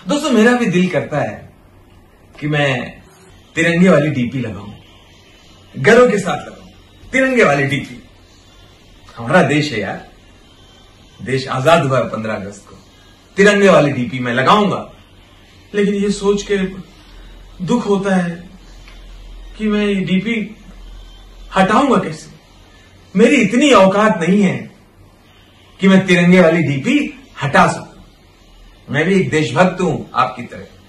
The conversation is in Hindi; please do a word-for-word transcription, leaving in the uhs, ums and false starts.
दोस्तों मेरा भी दिल करता है कि मैं तिरंगे वाली डीपी लगाऊं, गर्व के साथ लगाऊं, तिरंगे वाली डीपी। हमारा देश है यार, देश आजाद हुआ है पंद्रह अगस्त को, तिरंगे वाली डीपी मैं लगाऊंगा। लेकिन ये सोच के दुख होता है कि मैं ये डीपी हटाऊंगा कैसे। मेरी इतनी औकात नहीं है कि मैं तिरंगे वाली डीपी हटा सकूं। मैं भी एक देशभक्त हूं आपकी तरह।